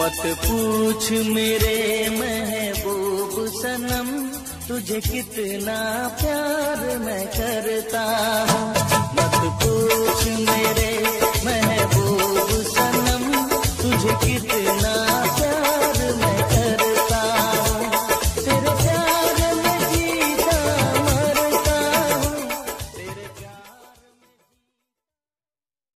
मत पूछ मेरे महबूब सनम, तुझे कितना प्यार मैं करता हूँ। मत पूछ मेरे